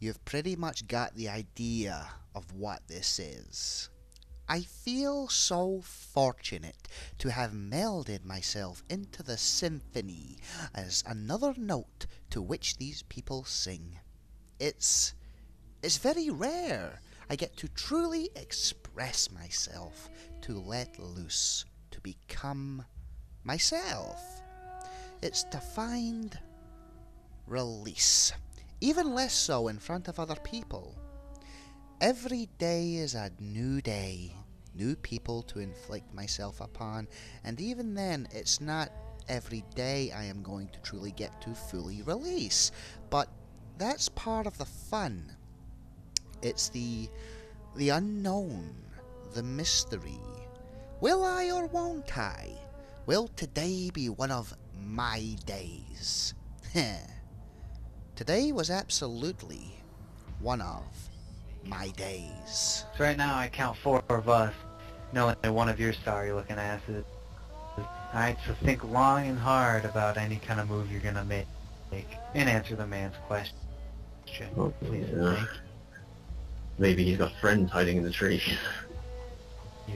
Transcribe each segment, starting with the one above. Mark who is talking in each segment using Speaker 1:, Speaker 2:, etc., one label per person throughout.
Speaker 1: you've pretty much got the idea of what this is. I feel so fortunate to have melded myself into the symphony as another note to which these people sing. It's very rare I get to truly express myself, to let loose, to become myself. It's to find release, even less so in front of other people. Every day is a new day, new people to inflict myself upon, and even then it's not every day I am going to truly get to fully release, but that's part of the fun. It's the unknown, the mystery. Will I or won't I? Will today be one of my days? Today was absolutely one of my days.
Speaker 2: So right now I count 4 of us, knowing that one of your sorry-looking asses. Alright, so think long and hard about any kind of move you're gonna make, and answer the man's question.
Speaker 3: Oh,
Speaker 2: Please,
Speaker 3: yeah.
Speaker 2: thank
Speaker 3: Maybe he's got friends hiding in the tree.
Speaker 2: you.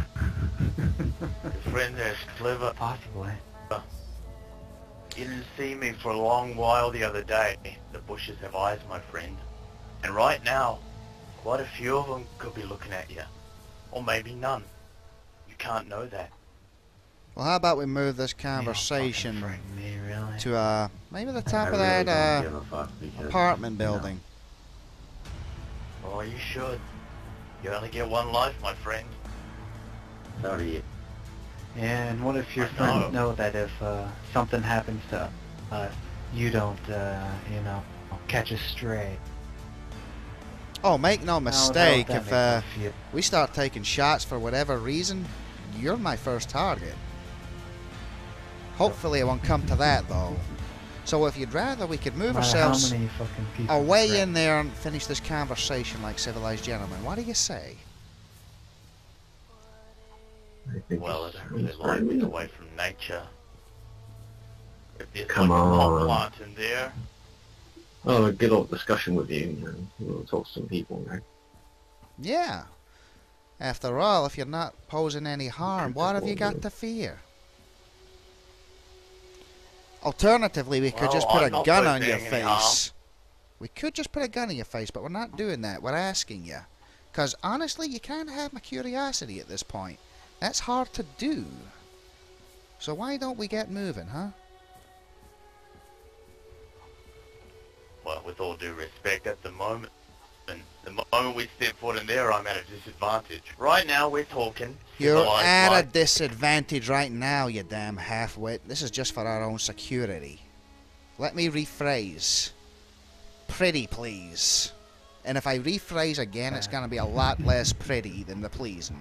Speaker 4: Your friend there's clever.
Speaker 2: Possibly.
Speaker 4: You didn't see me for a long while the other day. The bushes have eyes, my friend. And right now, quite a few of them could be looking at you. Or maybe none. You can't know that.
Speaker 1: Well, how about we move this
Speaker 2: You don't
Speaker 1: conversation
Speaker 2: fucking frighten me, really.
Speaker 1: to maybe the top
Speaker 3: I
Speaker 1: of
Speaker 3: really
Speaker 1: that
Speaker 3: don't give a fuck because,
Speaker 1: apartment
Speaker 3: you know,
Speaker 1: building.
Speaker 4: Oh, you should. You only get one life, my friend.
Speaker 3: so do you.
Speaker 2: Yeah, and what if your
Speaker 4: I
Speaker 2: friends
Speaker 4: know.
Speaker 2: know that if something happens to us, you don't, you know, catch a stray?
Speaker 1: Oh, make no mistake,
Speaker 2: How would
Speaker 1: if
Speaker 2: that make you feel?
Speaker 1: we start taking shots for whatever reason, you're my first target. Hopefully it won't come to that, though. So if you'd rather, we could move
Speaker 2: No matter how
Speaker 1: ourselves
Speaker 2: many fucking people
Speaker 1: away
Speaker 2: threat-
Speaker 1: in there and finish this conversation like civilized gentlemen. What do you say?
Speaker 3: I think
Speaker 4: Well, I
Speaker 3: it's-
Speaker 4: don't really
Speaker 3: it's
Speaker 4: like
Speaker 3: fine.
Speaker 4: being away from nature. If there's
Speaker 3: Come
Speaker 4: like a pot
Speaker 3: on.
Speaker 4: plant in there,
Speaker 3: Oh, a good old discussion with you, We'll talk to some people, right?
Speaker 1: Yeah. After all, if you're not posing any harm, what have you got to fear? Alternatively, we could
Speaker 4: Well,
Speaker 1: just put
Speaker 4: I'm
Speaker 1: a
Speaker 4: not
Speaker 1: gun on your
Speaker 4: posing any harm.
Speaker 1: face. We could just put a gun in your face, but we're not doing that. We're asking you. Because honestly, you can't have my curiosity at this point. That's hard to do. So why don't we get moving, huh?
Speaker 4: well, with all due respect, at the moment, and the moment we step foot in there, I'm at a disadvantage. Right now, we're talking
Speaker 1: You're
Speaker 4: civilized
Speaker 1: at a
Speaker 4: life.
Speaker 1: disadvantage right now, you damn halfwit. This is just for our own security. Let me rephrase. Pretty please. And if I rephrase again, it's going to be a lot less pretty than the pleasing.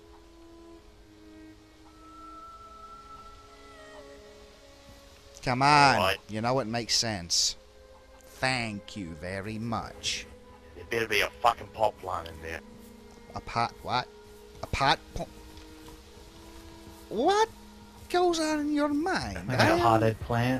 Speaker 1: Come on.
Speaker 4: Alright.
Speaker 1: You know it makes sense. Thank you very much.
Speaker 4: There better be a fucking pot plant in there.
Speaker 1: A pot what? A pot? What goes on in your mind?
Speaker 2: Like a potted plant?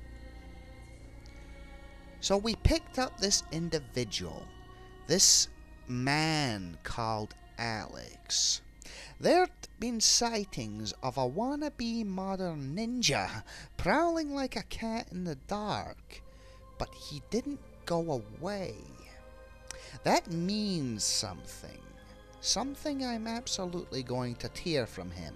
Speaker 1: So we picked up this individual, this man called Alex. There'd been sightings of a wannabe modern ninja prowling like a cat in the dark, but he didn't go away. That means something. Something I'm absolutely going to tear from him.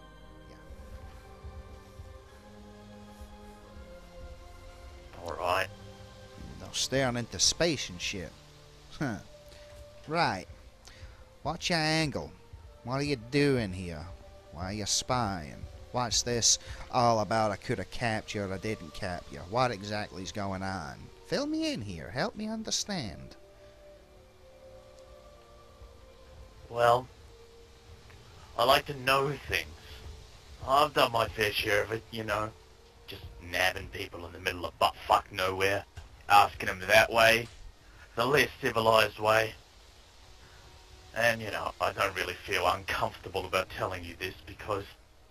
Speaker 4: Alright.
Speaker 1: No staring into space and shit. Huh. Right. What's your angle? What are you doing here? Why are you spying? What's this all about? I could have capped you or I didn't cap you. What exactly is going on? Fill me in here. Help me understand.
Speaker 4: Well, I like to know things. I've done my fair share of it, you know. Just nabbing people in the middle of butt-fuck nowhere. Asking them that way. The less civilized way. And, you know, I don't really feel uncomfortable about telling you this because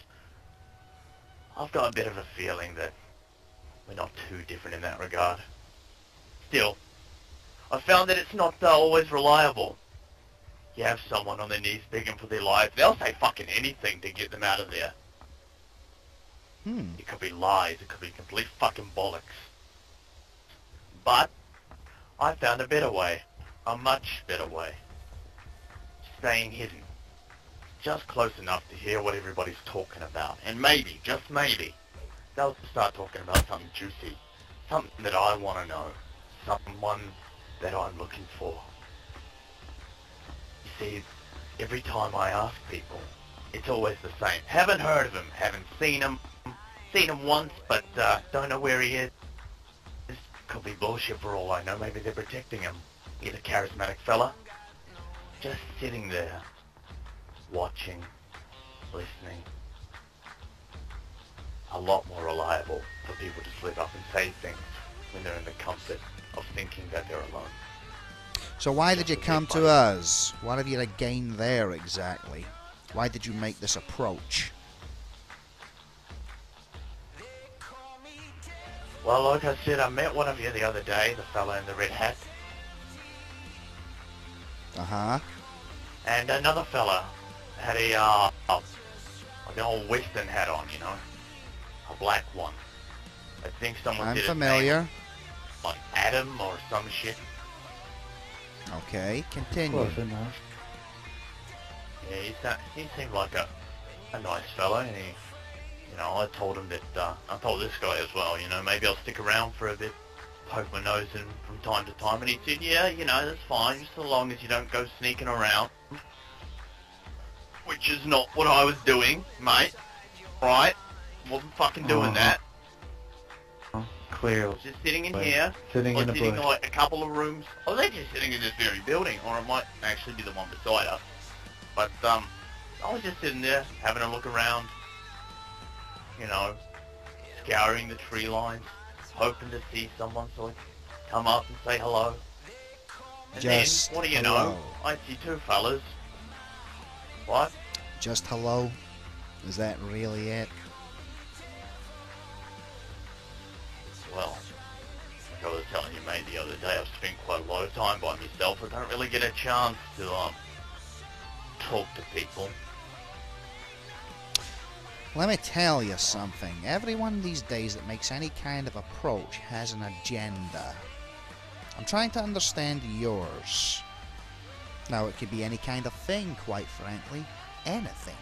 Speaker 4: I've got a bit of a feeling that we're not too different in that regard. Still, I found that it's not always reliable. You have someone on their knees begging for their lives, they'll say fucking anything to get them out of there. It could be lies, it could be complete fucking bollocks. But I found a better way. A much better way. Staying hidden. Just close enough to hear what everybody's talking about. And maybe, just maybe, they'll start talking about something juicy. Something that I want to know. Someone that I'm looking for. You see, every time I ask people, it's always the same. Haven't heard of him, haven't seen him once, but don't know where he is. This could be bullshit for all I know. Maybe they're protecting him. He's a charismatic fella. Just sitting there, watching, listening. A lot more reliable for people to slip up and say things when they're in the comfort of thinking that they're alone.
Speaker 1: So why did you come to us? What have you to gain there exactly? Why did you make this approach?
Speaker 4: Well, like I said, I met one of you the other day, the fella in the red hat.
Speaker 1: Uh-huh.
Speaker 4: And another fella had a, like an old western hat on, you know? A black one. I think someone
Speaker 1: I'm
Speaker 4: did
Speaker 1: familiar.
Speaker 4: his name, like Adam or some shit.
Speaker 1: Okay, continue.
Speaker 2: Close enough.
Speaker 4: Yeah, he seemed like a nice fella, and he, you know, I told him that, I told this guy as well, you know, maybe I'll stick around for a bit, poke my nose in from time to time, and he said, yeah, you know, that's fine, just so long as you don't go sneaking around. Which is not what I was doing, mate. Right? Wasn't fucking doing that.
Speaker 2: Clearly.
Speaker 4: Just sitting in here,
Speaker 2: Sitting
Speaker 4: or
Speaker 2: in a
Speaker 4: sitting
Speaker 2: bush.
Speaker 4: in like a couple of rooms. I was actually sitting in this very building, or it might actually be the one beside us. But, I was just sitting there, having a look around, you know, scouring the tree lines, hoping to see someone so I'd come up and say hello. And
Speaker 1: Just
Speaker 4: then, what do you
Speaker 1: hello.
Speaker 4: know, I see two fellas. What?
Speaker 1: Just hello? Is that really it?
Speaker 4: Well, like I was telling you, mate, the other day, I've spent quite a lot of time by myself. I don't really get a chance to, talk to people.
Speaker 1: Let me tell you something. Everyone these days that makes any kind of approach has an agenda. I'm trying to understand yours. Now, it could be any kind of thing, quite frankly. Anything.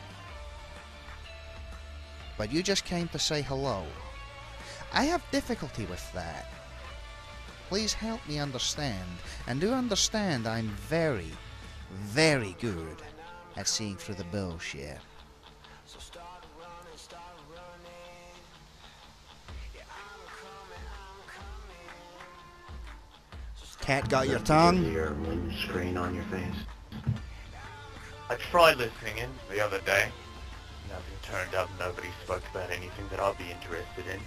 Speaker 1: But you just came to say hello. I have difficulty with that. Please help me understand. And do understand I'm very, very good at seeing through the bullshit. Cat got your tongue?
Speaker 3: Your screen on your face.
Speaker 4: I tried listening in the other day. Nothing turned up, nobody spoke about anything that I'd be interested in.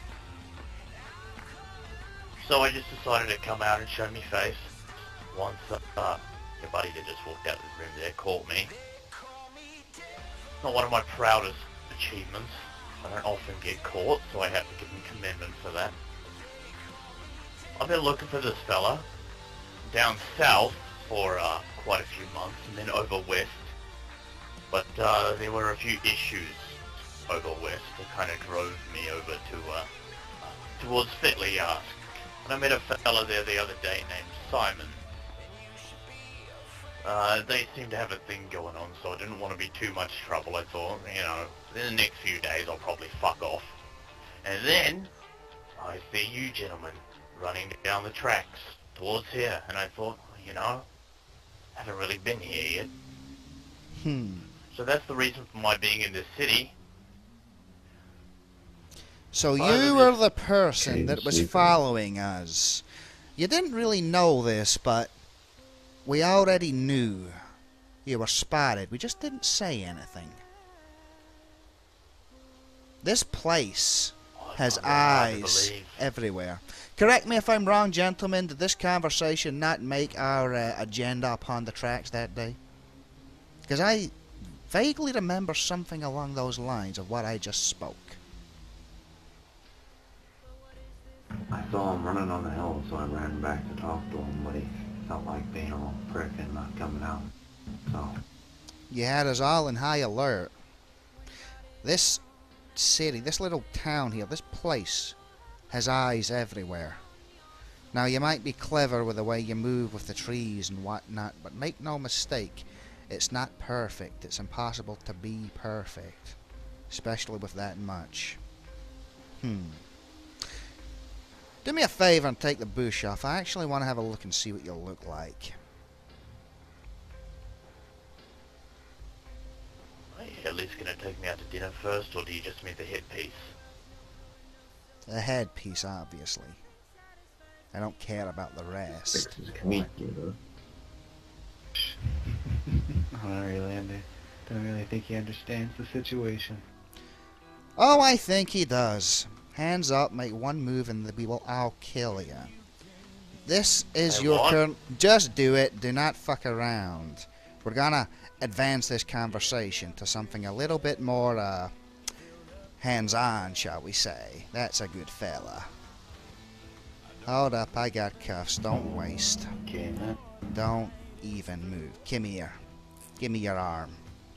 Speaker 4: So I just decided to come out and show me face. Once, your buddy that just walked out of the room there caught me. Not one of my proudest achievements. I don't often get caught, so I have to give him commendment for that. I've been looking for this fella down south for quite a few months, and then over west. But there were a few issues over west that kind of drove me over to towards Fetley. And I met a fella there the other day named Simon. They seem to have a thing going on, so I didn't want to be too much trouble. I thought, you know, in the next few days I'll probably fuck off. And then I see you gentlemen running down the tracks towards here, and I thought, you know, I haven't really been here yet. So that's the reason for my being in this city.
Speaker 1: So you were the person that was following us. You didn't really know this, but we already knew you were spotted. We just didn't say anything. This place has eyes everywhere. Correct me if I'm wrong, gentlemen. Did this conversation not make our agenda upon the tracks that day? Because I vaguely remember something along those lines of what I just spoke.
Speaker 3: I saw him running on the hill, so I ran back to talk to him, but
Speaker 2: felt like being a little prick and not coming out. So,
Speaker 1: You had us all in high alert. This city, this little town here, this place has eyes everywhere. Now, you might be clever with the way you move with the trees and whatnot, but make no mistake, it's not perfect. It's impossible to be perfect, especially with that much. Do me a favor and take the bush off. I actually want to have a look and see what you look like.
Speaker 4: Are you at least gonna take me out to dinner first, or do you just mean the headpiece?
Speaker 1: The headpiece, obviously. I don't care about the rest.
Speaker 3: Felix is a comedian, though.
Speaker 2: not really, Andy. Don't really think he understands the situation.
Speaker 1: Oh, I think he does. Hands up, make one move, and we will all kill you. This is
Speaker 4: Hey,
Speaker 1: your
Speaker 4: what?
Speaker 1: turn. Just do it. Do not fuck around. We're gonna advance this conversation to something a little bit more, hands-on, shall we say. That's a good fella. Hold up, I got cuffs. Don't waste.
Speaker 2: Okay, man.
Speaker 1: Don't even move. Come here. Give me your arm.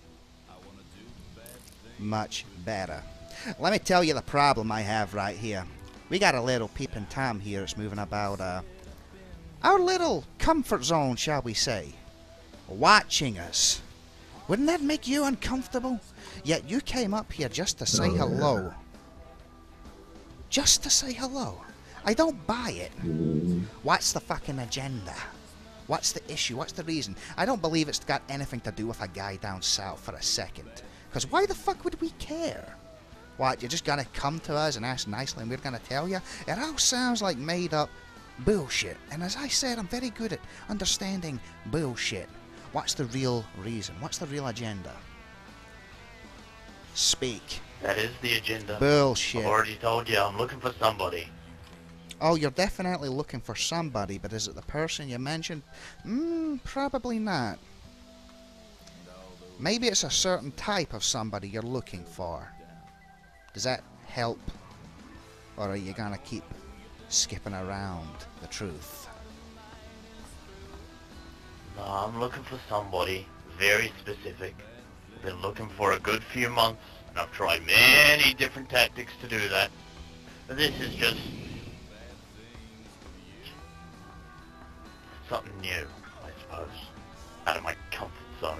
Speaker 1: Much better. Let me tell you the problem I have right here. We got a little peeping Tom here that's moving about, our little comfort zone, shall we say. Watching us. Wouldn't that make you uncomfortable? Yet you came up here just to say hello. Just to say hello. I don't buy it. What's the fucking agenda? What's the issue? What's the reason? I don't believe it's got anything to do with a guy down south for a second. Because why the fuck would we care? What, you're just gonna come to us and ask nicely and we're gonna tell you? It all sounds like made up bullshit. And as I said, I'm very good at understanding bullshit. What's the real reason? What's the real agenda? Speak.
Speaker 4: That is the agenda.
Speaker 1: Bullshit.
Speaker 4: I've already told you I'm looking for somebody.
Speaker 1: Oh, you're definitely looking for somebody, but is it the person you mentioned? Probably not. Maybe it's a certain type of somebody you're looking for. Does that help? Or are you gonna keep skipping around the truth?
Speaker 4: No, I'm looking for somebody very specific. I've been looking for a good few months, and I've tried many different tactics to do that. But this is just something new, I suppose. Out of my comfort zone.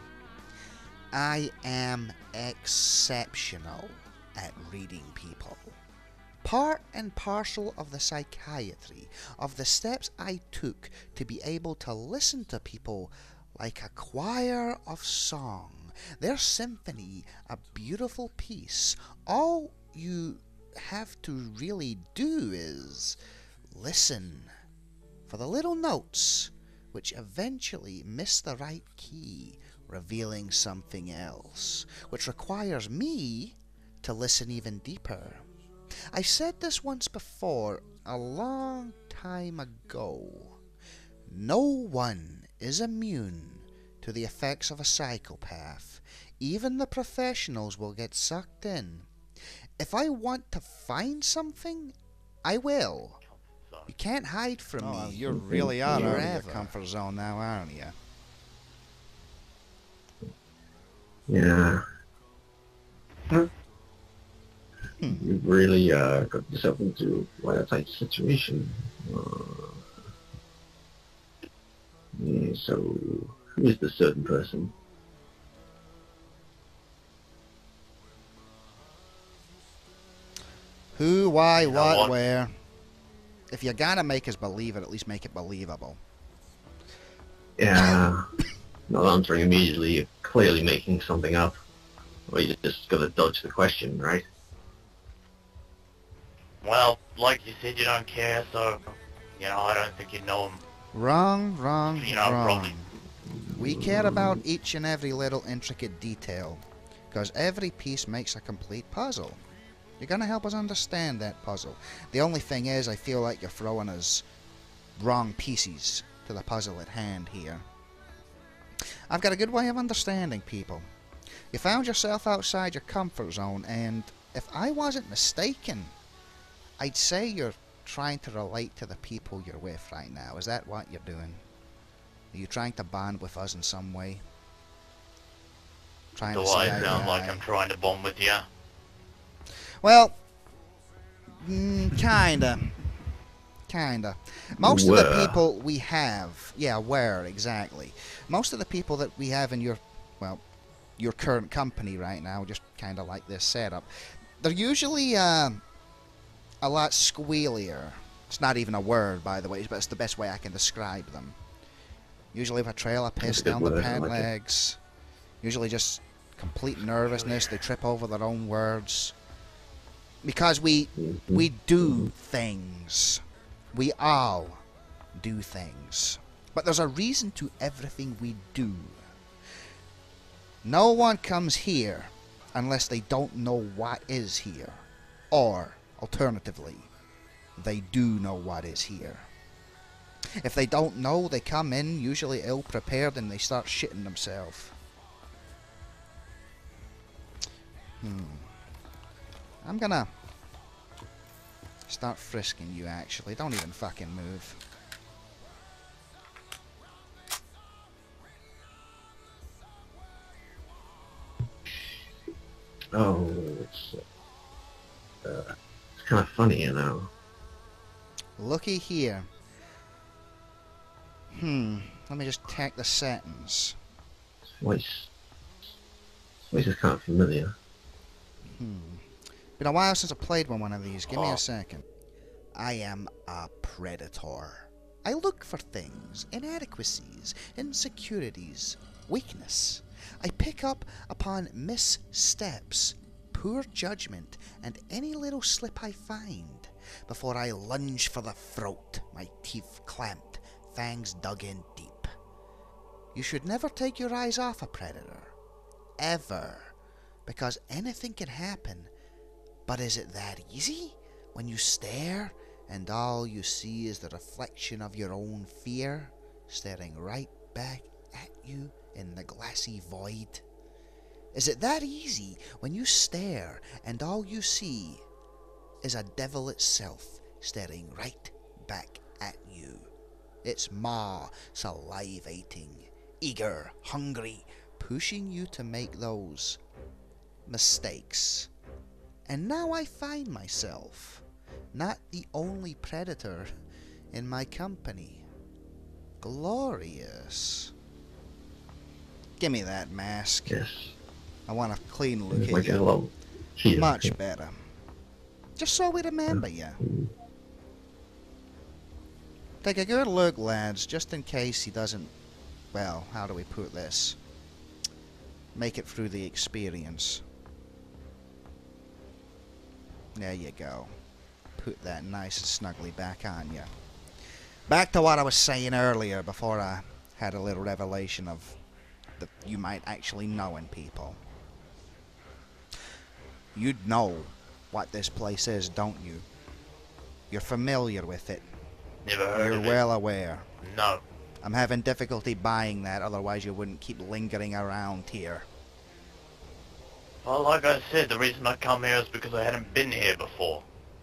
Speaker 1: I am exceptional at reading people. Part and parcel of the psychiatry, of the steps I took to be able to listen to people like a choir of song. Their symphony, a beautiful piece. All you have to really do is listen for the little notes which eventually miss the right key, revealing something else, which requires me to listen even deeper. I said this once before, a long time ago. No one is immune to the effects of a psychopath. Even the professionals will get sucked in. If I want to find something, I will. You can't hide from me.
Speaker 3: You're really out
Speaker 1: You're
Speaker 3: of
Speaker 1: in
Speaker 3: your
Speaker 1: your comfort zone now, aren't you?
Speaker 3: Yeah. You've really got yourself into quite a tight situation. Yeah, so, who is the certain person?
Speaker 1: Who, why,
Speaker 4: know
Speaker 1: what,
Speaker 4: what?
Speaker 1: where. If you're gonna make us believe it, at least make it believable.
Speaker 3: Yeah. Not answering immediately, you're clearly making something up. Or you just gotta dodge the question, right?
Speaker 4: Well, like you said, you don't care, so, I don't think you know him.
Speaker 1: Wrong, wrong, wrong.
Speaker 4: Probably.
Speaker 1: We care about each and every little intricate detail, because every piece makes a complete puzzle. You're gonna help us understand that puzzle. The only thing is, I feel like you're throwing us wrong pieces to the puzzle at hand here. I've got a good way of understanding people. You found yourself outside your comfort zone, and if I wasn't mistaken, I'd say you're trying to relate to the people you're with right now. Is that what you're doing? Are you trying to bond with us in some way? Trying
Speaker 4: Do
Speaker 1: to see
Speaker 4: I
Speaker 1: eye to
Speaker 4: sound like
Speaker 1: eye?
Speaker 4: I'm trying to bond with you?
Speaker 1: Well, kinda. Kinda. Most of the people we have, yeah, were, exactly. Most of the people that we have in your, well, your current company right now, just kinda like this setup, they're usually, a lot squealier. It's not even a word, by the way, but it's the best way I can describe them. Usually with a trail of piss
Speaker 3: That's a good
Speaker 1: down the
Speaker 3: word, I
Speaker 1: pant
Speaker 3: like it.
Speaker 1: legs. Usually just complete nervousness. They trip over their own words. Because we do things. We all do things. But there's a reason to everything we do. No one comes here unless they don't know what is here. Or, alternatively, they do know what is here. If they don't know, they come in usually ill-prepared and they start shitting themselves. I'm gonna start frisking you, actually. Don't even fucking move.
Speaker 3: Oh, it's kind of funny, you know.
Speaker 1: Looky here. Let me just check the settings.
Speaker 3: His voice is kind of familiar.
Speaker 1: Been a while since I played one of these. Give me a second. I am a predator. I look for things, inadequacies, insecurities, weakness. I pick up upon missteps, poor judgment, and any little slip I find before I lunge for the throat, my teeth clamped, fangs dug in deep. You should never take your eyes off a predator. Ever. Because anything can happen. But is it that easy? When you stare and all you see is the reflection of your own fear staring right back at you in the glassy void? Is it that easy when you stare and all you see is a devil itself staring right back at you? Its maw salivating, eager, hungry, pushing you to make those mistakes. And now I find myself not the only predator in my company. Glorious. Give me that mask.
Speaker 3: Yes.
Speaker 1: I want a clean look
Speaker 3: It's
Speaker 1: at
Speaker 3: like a
Speaker 1: you.
Speaker 3: little cheetah.
Speaker 1: Much better. Just so we remember you. Take a good look, lads, just in case he doesn't, well, how do we put this? Make it through the experience. There you go. Put that nice and snugly back on you. Back to what I was saying earlier before I had a little revelation of that you might actually know in people. You'd know what this place is, don't you? You're familiar with it.
Speaker 4: Never heard
Speaker 1: You're
Speaker 4: of
Speaker 1: well aware.
Speaker 4: it. No.
Speaker 1: I'm having difficulty buying that, otherwise you wouldn't keep lingering around here.
Speaker 4: Well, like I said, the reason I come here is because I hadn't been here before.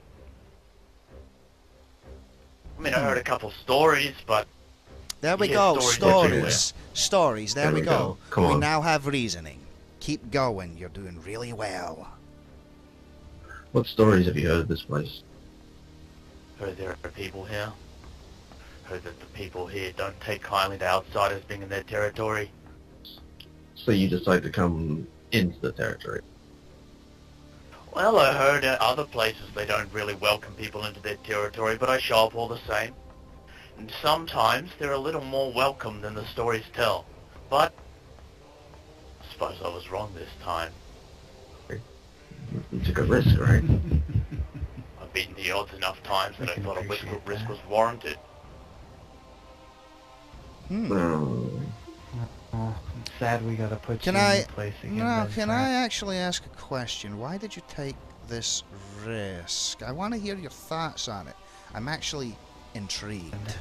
Speaker 4: I mean, I heard a couple stories, but...
Speaker 1: There we
Speaker 4: Yeah,
Speaker 1: go,
Speaker 4: stories
Speaker 1: stories, there we go.
Speaker 3: Come
Speaker 1: We
Speaker 3: on.
Speaker 1: now have reasoning. Keep going, you're doing really well.
Speaker 3: What stories have you heard of this place?
Speaker 4: Heard there are people here. Heard that the people here don't take kindly to outsiders being in their territory.
Speaker 3: So you decide to come into the territory.
Speaker 4: Well, I heard at other places they don't really welcome people into their territory, but I show up all the same. And sometimes they're a little more welcome than the stories tell. But I suppose I was wrong this time.
Speaker 3: You took a risk, right?
Speaker 4: I've beaten the odds enough times that I
Speaker 2: can
Speaker 4: thought a
Speaker 2: appreciate
Speaker 4: risk
Speaker 2: that.
Speaker 4: was warranted.
Speaker 3: Oh,
Speaker 2: Oh, I'm sad we gotta put
Speaker 1: Can
Speaker 2: you in
Speaker 1: I...
Speaker 2: your place again.
Speaker 1: No,
Speaker 2: Ben
Speaker 1: can
Speaker 2: Pratt.
Speaker 1: I actually ask a question? Why did you take this risk? I want to hear your thoughts on it. I'm actually intrigued.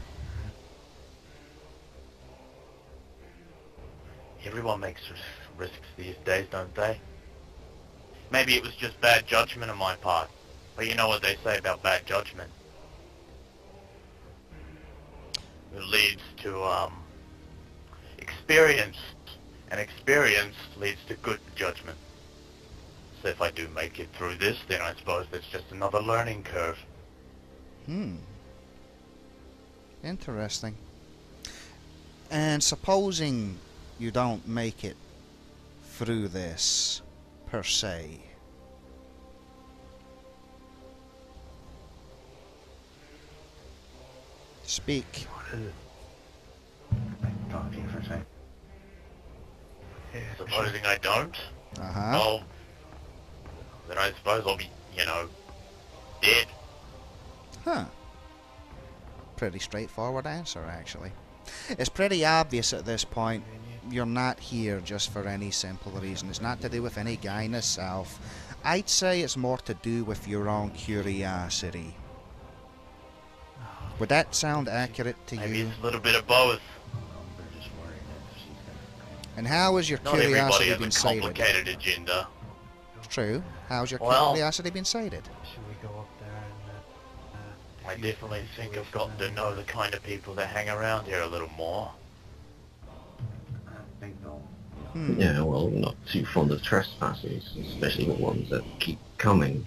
Speaker 4: Everyone makes risks these days, don't they? Maybe it was just bad judgment on my part. But you know what they say about bad judgment. It leads to, experience. And experience leads to good judgment. So if I do make it through this, then I suppose there's just another learning curve.
Speaker 1: Interesting. And supposing you don't make it through this, per se, speak.
Speaker 2: What is it? I can talk to you for a second. Yeah,
Speaker 4: Supposing I don't,
Speaker 1: Uh-huh.
Speaker 4: well, then I suppose I'll be, dead.
Speaker 1: Huh. Pretty straightforward answer, actually. It's pretty obvious at this point you're not here just for any simple reason. It's not to do with any guyness self. I'd say it's more to do with your own curiosity. Would that sound accurate to
Speaker 4: Maybe
Speaker 1: you?
Speaker 4: it's a little bit of both.
Speaker 2: We're just worried that she's gonna...
Speaker 1: And how has your
Speaker 4: Not everybody
Speaker 1: curiosity
Speaker 4: has
Speaker 1: been
Speaker 4: a
Speaker 1: sated?
Speaker 4: complicated agenda.
Speaker 1: True. How's your
Speaker 4: Well-
Speaker 1: curiosity been sated?
Speaker 2: Should we go up there and...
Speaker 4: I definitely think I've gotten to know the kind of people that hang around here a little more.
Speaker 2: I think so.
Speaker 3: Yeah, well, I'm not too fond of trespassers, especially the ones that keep coming.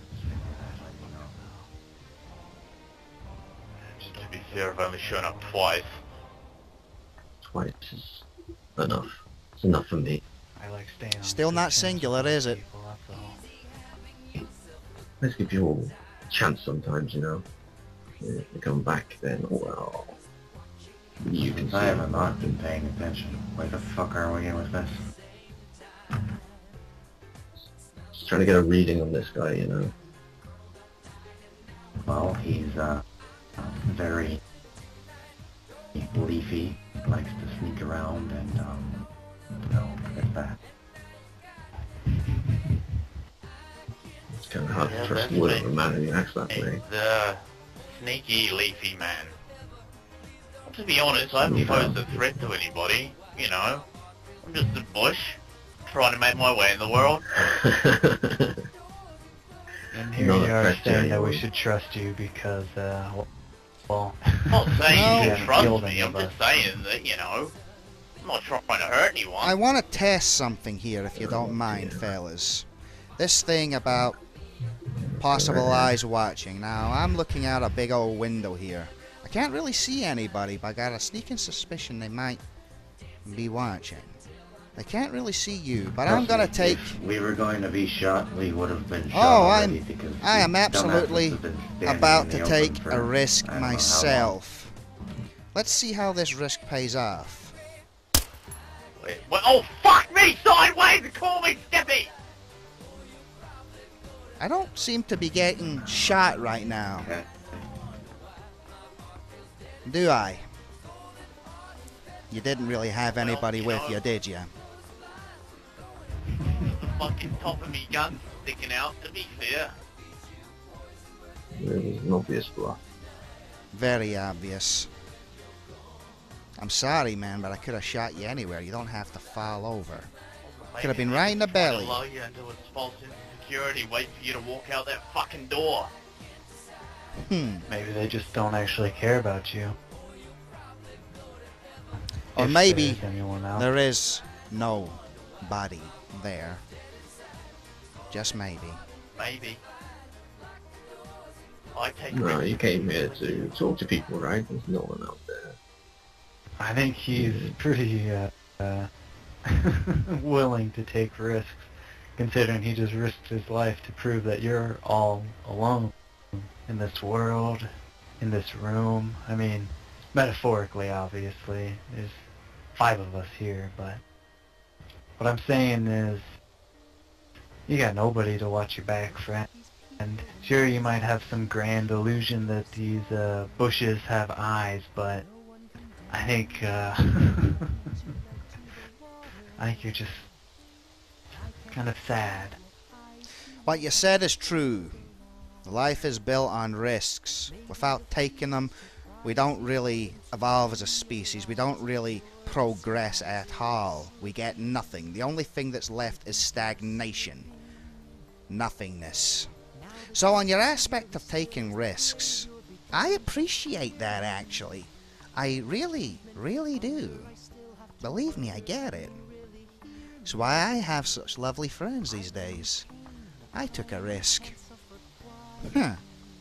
Speaker 4: To be fair, I've only shown up twice.
Speaker 3: Twice is enough. It's enough for me.
Speaker 2: I like staying on
Speaker 1: Still not
Speaker 2: good terms
Speaker 1: singular,
Speaker 2: with
Speaker 1: is it?
Speaker 2: people, that's all.
Speaker 3: Let's give people a chance sometimes, you know. If they come back, then, well, you can see.
Speaker 2: I have not been paying attention. Where the fuck are we in with this?
Speaker 3: Just trying to get a reading on this guy, you know.
Speaker 2: Well, he's very leafy, likes to sneak around and it's that.
Speaker 3: It's kind of hard
Speaker 4: Yeah,
Speaker 3: to trust
Speaker 4: that's
Speaker 3: word
Speaker 4: right.
Speaker 3: of a man who acts that way.
Speaker 4: He's a sneaky, leafy man. To be honest, I haven't posed a threat to anybody, I'm just a bush, trying to make my way in the world.
Speaker 2: And here
Speaker 3: Not
Speaker 2: you
Speaker 3: a
Speaker 2: are
Speaker 3: threat to
Speaker 2: saying that we
Speaker 3: anyone.
Speaker 2: should trust you because, well,
Speaker 4: I'm not saying
Speaker 1: No.
Speaker 4: you
Speaker 2: Yeah,
Speaker 4: should trust
Speaker 2: killed
Speaker 4: me,
Speaker 2: any
Speaker 4: I'm
Speaker 2: of
Speaker 4: just
Speaker 2: us.
Speaker 4: saying that, I'm not trying to hurt anyone.
Speaker 1: I want to test something here, if you don't mind,
Speaker 3: dear.
Speaker 1: fellas. This thing about possible eyes watching. Now, I'm looking out a big old window here. I can't really see anybody, but I got a sneaking suspicion they might be watching. I can't really see you, but I'm gonna take...
Speaker 5: If we were going to be shot, we would have been shot
Speaker 1: Oh,
Speaker 5: already because
Speaker 1: I am
Speaker 5: these
Speaker 1: absolutely
Speaker 5: dumbasses have been standing
Speaker 1: about
Speaker 5: in
Speaker 1: to
Speaker 5: the open
Speaker 1: take
Speaker 5: for
Speaker 1: a risk
Speaker 5: I don't know how long.
Speaker 1: myself. Let's see how this risk pays off.
Speaker 4: Wait, oh, fuck me sideways and call me Steppy!
Speaker 1: I don't seem to be getting shot right now,
Speaker 5: Okay.
Speaker 1: do I? You didn't really have
Speaker 4: Well,
Speaker 1: anybody
Speaker 4: you
Speaker 1: with
Speaker 4: know.
Speaker 1: you, did you?
Speaker 4: The fucking top of me gun sticking out, to be fair.
Speaker 3: It was an obvious bluff.
Speaker 1: Very obvious. I'm sorry, man, but I could have shot you anywhere. You don't have to fall over. Could have been right in the belly.
Speaker 4: Lull you into a false sense of security, wait for you to walk out that fucking door.
Speaker 2: maybe they just don't actually care about you.
Speaker 1: Or
Speaker 2: If
Speaker 1: maybe
Speaker 2: there's anyone out.
Speaker 1: there is no body there. Just maybe.
Speaker 4: Maybe. I take
Speaker 3: No,
Speaker 4: risks.
Speaker 3: you came here to talk to people, right? There's no one out there.
Speaker 2: I think he's pretty willing to take risks, considering he just risked his life to prove that you're all alone in this world, in this room. I mean, metaphorically, obviously, there's 5 of us here, but what I'm saying is, you got nobody to watch your back, friend. And sure, you might have some grand illusion that these bushes have eyes, but I think I think you're just kind of sad.
Speaker 1: What you said is true. Life is built on risks. Without taking them, we don't really evolve as a species. We don't really progress at all. We get nothing. The only thing that's left is stagnation. Nothingness. So on your aspect of taking risks, I appreciate that, actually. I really, really do. Believe me, I get it. It's why I have such lovely friends these days. I took a risk. Huh.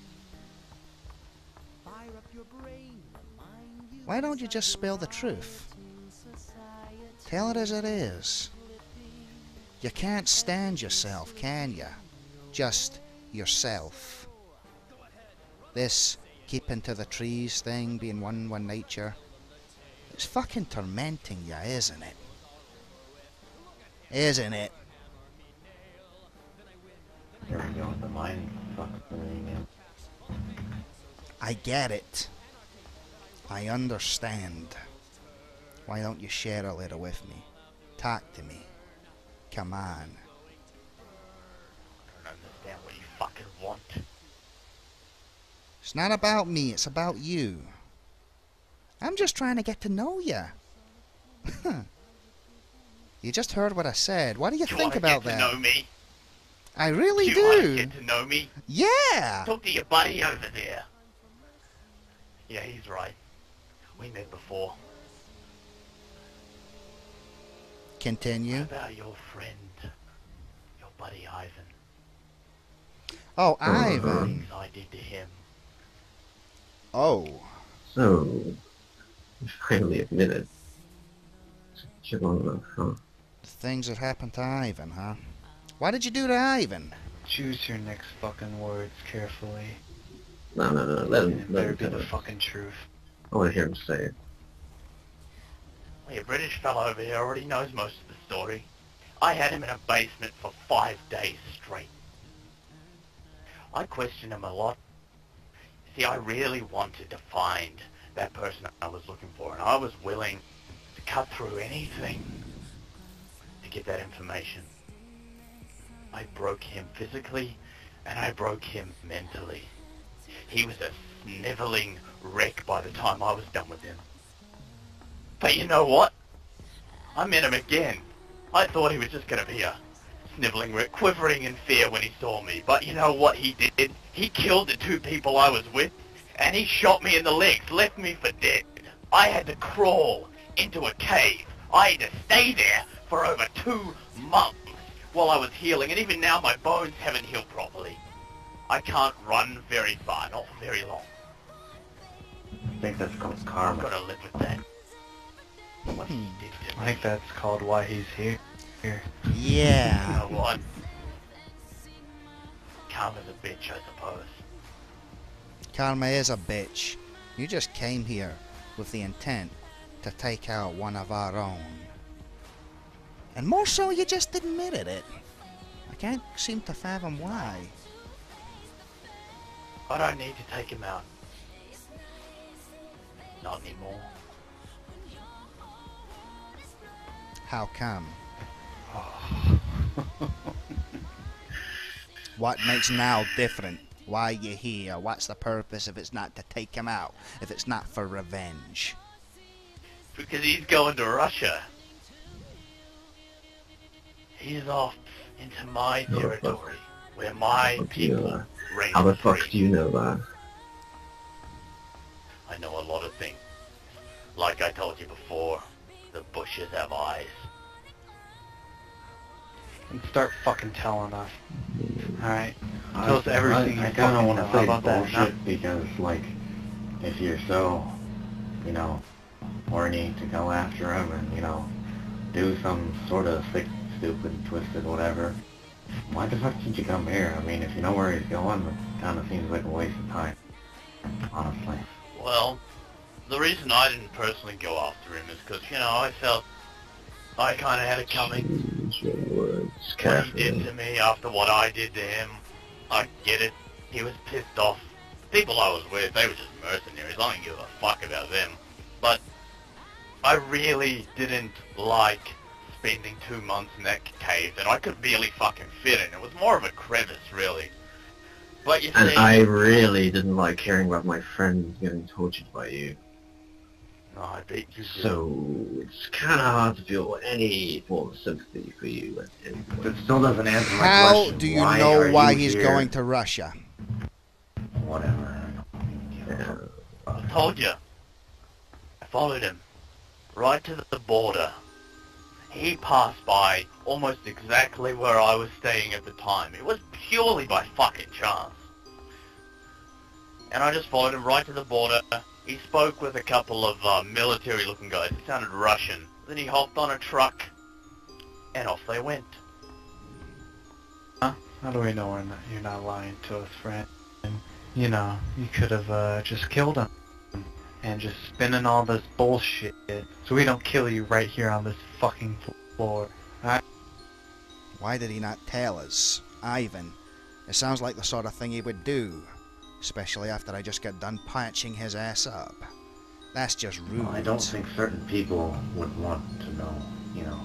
Speaker 1: Why don't you just spill the truth? Tell it as it is. You can't stand yourself, can you? Just yourself. This keeping to the trees thing, being one with nature, it's fucking tormenting you, isn't it? Isn't it?
Speaker 5: There we go with the mind fucking thing again.
Speaker 1: I get it. I understand. Why don't you share a little with me? Talk to me. Come on.
Speaker 4: I don't understand what you fucking want.
Speaker 1: It's not about me, it's about you. I'm just trying to get to know you. You just heard what I said. What do you think about that?
Speaker 4: Do you want to get to know me?
Speaker 1: I really
Speaker 4: Do you want to
Speaker 1: do.
Speaker 4: get to know me?
Speaker 1: Yeah.
Speaker 4: Talk to your buddy over there. Yeah, he's right. We met before.
Speaker 1: Continue.
Speaker 4: What about your friend? Your buddy Ivan?
Speaker 1: Oh,
Speaker 4: The
Speaker 1: Ivan.
Speaker 4: things I did to him.
Speaker 1: Oh.
Speaker 3: So, you finally admitted. Took long enough, huh?
Speaker 1: The things that happened to Ivan, huh? What did you do to Ivan?
Speaker 2: Choose your next fucking words carefully.
Speaker 3: No,
Speaker 2: And
Speaker 3: let
Speaker 2: it
Speaker 3: him
Speaker 2: better be
Speaker 3: tell
Speaker 2: the
Speaker 3: it.
Speaker 2: fucking truth.
Speaker 3: I want to hear him say it.
Speaker 4: Well, your British fellow over here already knows most of the story. I had him in a basement for 5 days straight. I questioned him a lot. See, I really wanted to find that person I was looking for, and I was willing to cut through anything to get that information. I broke him physically, and I broke him mentally. He was a sniveling wreck by the time I was done with him. But you know what? I met him again. I thought he was just going to be a sniveling wreck, quivering in fear when he saw me. But you know what he did? He killed the 2 people I was with, and he shot me in the legs, left me for dead. I had to crawl into a cave. I had to stay there for over 2 months while I was healing, and even now my bones haven't healed properly. I can't run very far, not for very long.
Speaker 5: I think that's called
Speaker 4: I've
Speaker 5: karma.
Speaker 4: got to live with that. What he did to
Speaker 2: I
Speaker 4: me.
Speaker 2: think that's called why he's here.
Speaker 4: You
Speaker 1: Yeah.
Speaker 4: know what? Karma's a bitch, I suppose.
Speaker 1: Karma is a bitch. You just came here with the intent to take out one of our own. And more so, you just admitted it. I can't seem to fathom why.
Speaker 4: I don't need to take him out. Not anymore.
Speaker 1: How come? What makes now different? Why you here? What's the purpose if it's not to take him out? If it's not for revenge?
Speaker 4: Because he's going to Russia. He's off into my
Speaker 3: Oh,
Speaker 4: territory, where my
Speaker 3: Fuck you,
Speaker 4: people reign
Speaker 3: How the fuck
Speaker 4: free.
Speaker 3: do you know that?
Speaker 4: I know a lot of things. Like I told you before, the bushes have eyes.
Speaker 2: And start fucking telling us. Alright?
Speaker 5: I,
Speaker 2: Tell us everything
Speaker 5: I
Speaker 2: you
Speaker 5: kind of
Speaker 2: fucking
Speaker 5: want
Speaker 2: know.
Speaker 5: to
Speaker 2: How
Speaker 5: say
Speaker 2: about that,
Speaker 5: bullshit
Speaker 2: huh?
Speaker 5: because, like, if you're so, you know, horny to go after him and, you know, do some sort of sick, stupid, twisted, whatever, why the fuck did you come here? I mean, if you know where he's going, it kind of seems like a waste of time, honestly.
Speaker 4: Well, the reason I didn't personally go after him is because, you know, I felt I kind of had it coming.
Speaker 3: Choose your words
Speaker 4: What he did
Speaker 3: carefully.
Speaker 4: to me after what I did to him, I get it. He was pissed off. The people I was with, they were just mercenaries. I don't give a fuck about them. But I really didn't like spending 2 months in that cave that I could barely fucking fit in. It was more of a crevice, really. But you
Speaker 3: And
Speaker 4: see,
Speaker 3: I really didn't like hearing about my friends getting tortured by you.
Speaker 4: no, I bet you did.
Speaker 3: So it's kind of hard to feel any form of sympathy for you at any
Speaker 5: But it
Speaker 3: point.
Speaker 5: still doesn't answer my
Speaker 1: How
Speaker 5: question.
Speaker 1: do you
Speaker 5: Why
Speaker 1: know
Speaker 5: are
Speaker 1: why
Speaker 5: you
Speaker 1: he's
Speaker 5: here?
Speaker 1: going to Russia?
Speaker 5: Whatever.
Speaker 3: Yeah.
Speaker 4: I told you. I followed him. right to the border. He passed by almost exactly where I was staying at the time. It was purely by fucking chance. And I just followed him right to the border. He spoke with a couple of military-looking guys. He sounded Russian. Then he hopped on a truck, and off they went.
Speaker 2: Huh? How do we know you're not lying to us, friend? You know, you could have just killed him. And just spinning all this bullshit so we don't kill you right here on this fucking floor.
Speaker 1: Why did he not tell us? Ivan, it sounds like the sort of thing he would do. Especially after I just got done punching his ass up. That's just rude.
Speaker 5: Well, I don't think certain people would want to know, you know,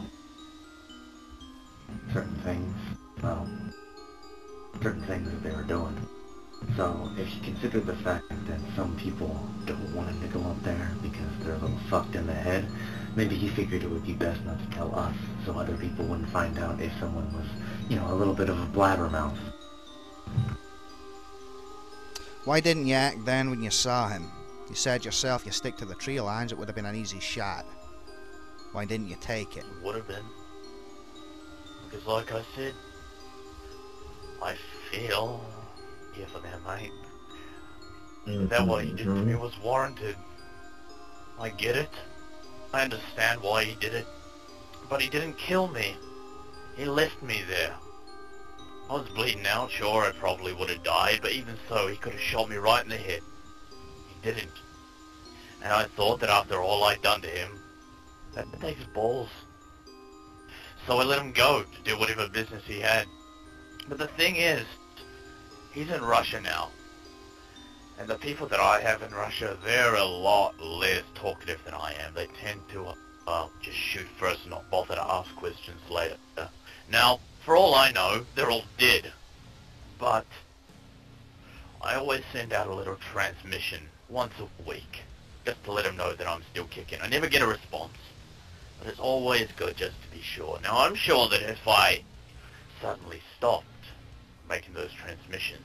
Speaker 5: certain things, well, certain things that they were doing. So, if you consider the fact that some people don't want to nickel up there because they're a little fucked in the head, maybe he figured it would be best not to tell us so other people wouldn't find out if someone was, you know, a little bit of a blabbermouth.
Speaker 1: Why didn't you act then when you saw him? You said yourself you stick to the tree lines, it would have been an easy shot. Why didn't you take it?
Speaker 4: Would have been. Because like I said, I feel here for them, mate. That what he did to me was warranted. I get it. I understand why he did it. But he didn't kill me. He left me there. I was bleeding out, sure, I probably would have died, but even so, he could have shot me right in the head. He didn't. And I thought that after all I'd done to him, that takes balls. So I let him go to do whatever business he had. But the thing is, he's in Russia now. And the people that I have in Russia, they're a lot less talkative than I am. They tend to just shoot first and not bother to ask questions later. Now, for all I know, they're all dead. But I always send out a little transmission once a week, just to let them know that I'm still kicking. I never get a response, but it's always good just to be sure. Now, I'm sure that if I suddenly stopped making those transmissions,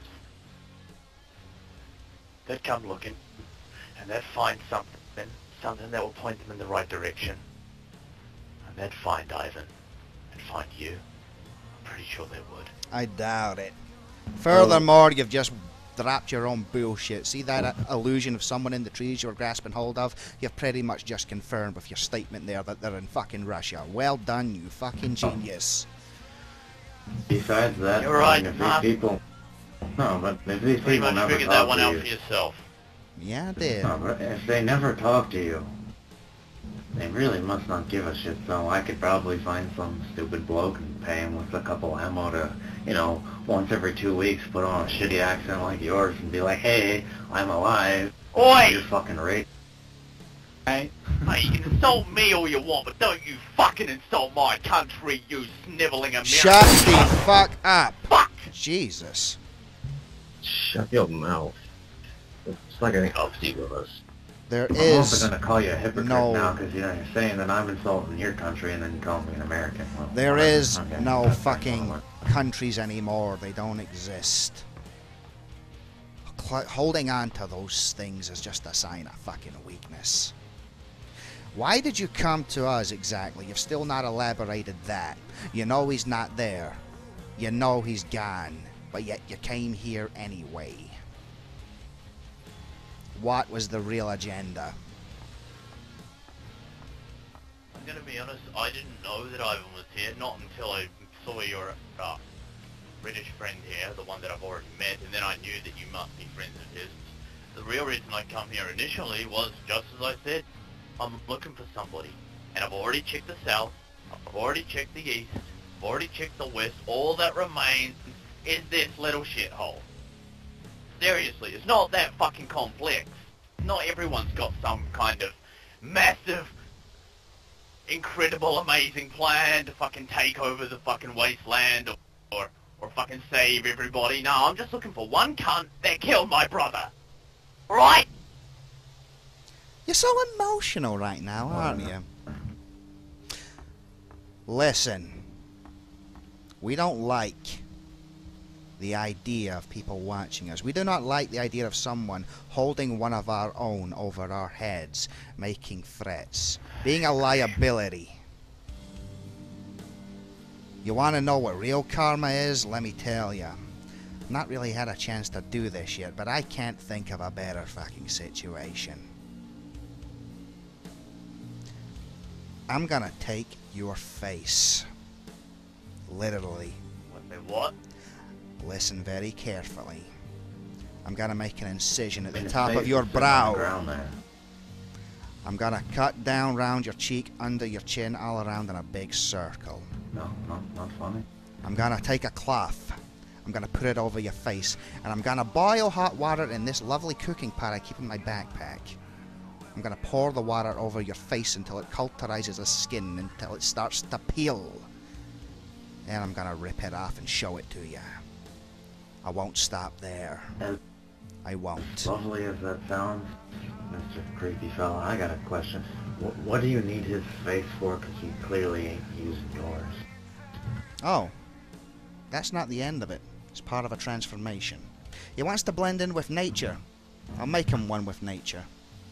Speaker 4: they'd come looking, and they'd find something that will point them in the right direction. And they'd find Ivan, and find you. Pretty sure they would.
Speaker 1: I doubt it. Furthermore, you've just dropped your own bullshit. See that illusion of someone in the trees you were grasping hold of? You've pretty much just confirmed with your statement there that they're in fucking Russia. Well done, you fucking genius.
Speaker 5: Besides that,
Speaker 4: You're right,
Speaker 5: if
Speaker 4: Mom.
Speaker 5: these people... No, but if these
Speaker 4: Pretty
Speaker 5: people
Speaker 4: much
Speaker 5: never
Speaker 4: figured that
Speaker 5: talk
Speaker 4: one
Speaker 5: to
Speaker 4: out
Speaker 5: you...
Speaker 4: for yourself.
Speaker 1: Yeah, I did.
Speaker 5: No, but if they never talk to you, they really must not give a shit, so I could probably find some stupid bloke and pay him with a couple ammo to, you know, once every 2 weeks put on a shitty accent like yours and be like, hey, I'm alive.
Speaker 4: Oi!
Speaker 5: You're fucking racist.
Speaker 2: Right?
Speaker 4: Mate, you can insult me all you want, but don't you fucking insult my country, you sniveling American.
Speaker 1: Shut the fuck up.
Speaker 4: Fuck!
Speaker 1: Jesus.
Speaker 3: Shut your mouth. It's not going to help you with us.
Speaker 1: There
Speaker 5: I'm
Speaker 1: is
Speaker 5: also going to call you a hypocrite
Speaker 1: no...
Speaker 5: now because, you know, you're saying that I'm insulting your country and then you call me an American. Well,
Speaker 1: There
Speaker 5: whatever.
Speaker 1: is
Speaker 5: Okay,
Speaker 1: no
Speaker 5: that's
Speaker 1: fucking
Speaker 5: fine.
Speaker 1: countries anymore. They don't exist. Holding on to those things is just a sign of fucking weakness. Why did you come to us exactly? You've still not elaborated that. You know he's not there. You know he's gone. But yet you came here anyway. What was the real agenda?
Speaker 4: I'm gonna be honest, I didn't know that Ivan was here, not until I saw your British friend here, the one that I've already met, and then I knew that you must be friends of his. The real reason I come here initially was, just as I said, I'm looking for somebody. And I've already checked the south, I've already checked the east, I've already checked the west. All that remains is this little shithole. Seriously, it's not that fucking complex. Not everyone's got some kind of massive, incredible, amazing plan to fucking take over the fucking wasteland or fucking save everybody. No, I'm just looking for one cunt that killed my brother. Right?
Speaker 1: You're so emotional right now, aren't you? Listen. We don't like the idea of people watching us. We do not like the idea of someone holding one of our own over our heads, making threats, being a liability. You want to know what real karma is? Let me tell you. Not really had a chance to do this yet, but I can't think of a better fucking situation. I'm gonna take your face. Literally.
Speaker 4: What?
Speaker 1: Listen very carefully. I'm gonna make an incision at the
Speaker 5: His
Speaker 1: top
Speaker 5: face
Speaker 1: of your
Speaker 5: is sitting on the
Speaker 1: brow.
Speaker 5: ground there.
Speaker 1: I'm gonna cut down round your cheek, under your chin, all around in a big circle.
Speaker 5: No, not funny.
Speaker 1: I'm gonna take a cloth. I'm gonna put it over your face, and I'm gonna boil hot water in this lovely cooking pot I keep in my backpack. I'm gonna pour the water over your face until it cauterizes the skin, until it starts to peel. Then I'm gonna rip it off and show it to you. I won't stop there.
Speaker 5: As
Speaker 1: I won't.
Speaker 5: lovely as that sounds, Mr. Creepy Fella, I got a question. What do you need his face for? Because he clearly ain't using yours.
Speaker 1: Oh, that's not the end of it. It's part of a transformation. He wants to blend in with nature. I'll make him one with nature.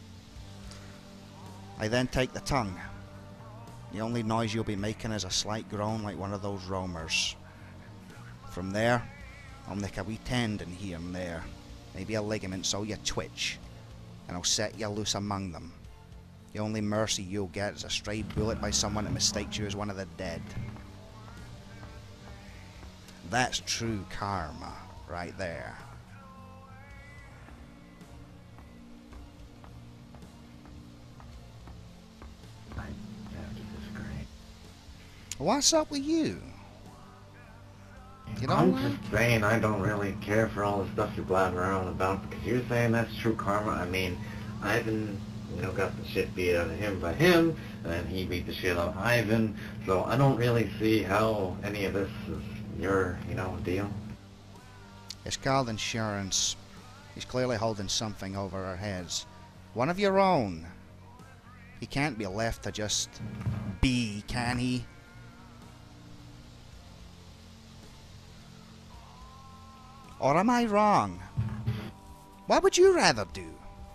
Speaker 1: I then take the tongue. The only noise you'll be making is a slight groan like one of those roamers. From there, I'll nick a wee tendon here and there. Maybe a ligament so you twitch. And I'll set you loose among them. The only mercy you'll get is a stray bullet by someone that mistakes you as one of the dead. That's true karma, right there.
Speaker 5: I have to disagree.
Speaker 1: What's up with you? You
Speaker 5: I'm
Speaker 1: know,
Speaker 5: just saying I don't really care for all the stuff you're blabbing around about, because you're saying that's true karma. I mean, Ivan, got the shit beat out of him by him, and then he beat the shit out of Ivan, so I don't really see how any of this is your, deal.
Speaker 1: it's called insurance. He's clearly holding something over our heads. One of your own. He can't be left to just be, can he? Or am I wrong? What would you rather do?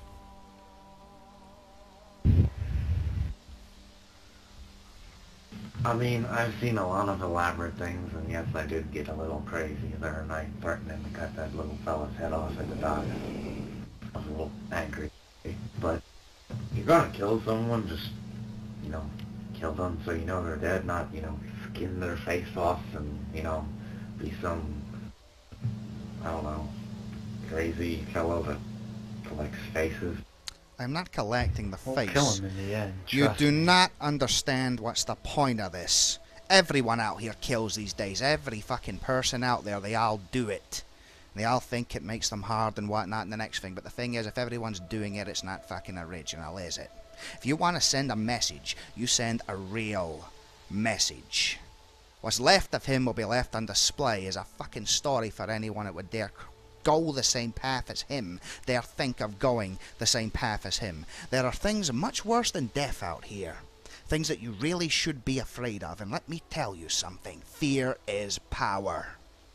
Speaker 5: I mean, I've seen a lot of elaborate things, and yes, I did get a little crazy there, and I threatened to cut that little fella's head off at the dock. I was a little angry, but you're gonna kill someone, just, kill them so you know they're dead, not, skin their face off and, be some, I don't know, crazy fellow that collects faces.
Speaker 1: I'm not collecting the
Speaker 2: We'll
Speaker 1: face.
Speaker 2: kill him in the end.
Speaker 1: You
Speaker 2: trust
Speaker 1: do
Speaker 2: me.
Speaker 1: not understand what's the point of this. Everyone out here kills these days. Every fucking person out there, they all do it. They all think it makes them hard and whatnot and the next thing. But the thing is, if everyone's doing it, it's not fucking original, is it? If you want to send a message, you send a real message. What's left of him will be left on display as a fucking story for anyone that would dare go the same path as him, dare think of going the same path as him. There are things much worse than death out here. Things that you really should be afraid of, and let me tell you something. Fear is power.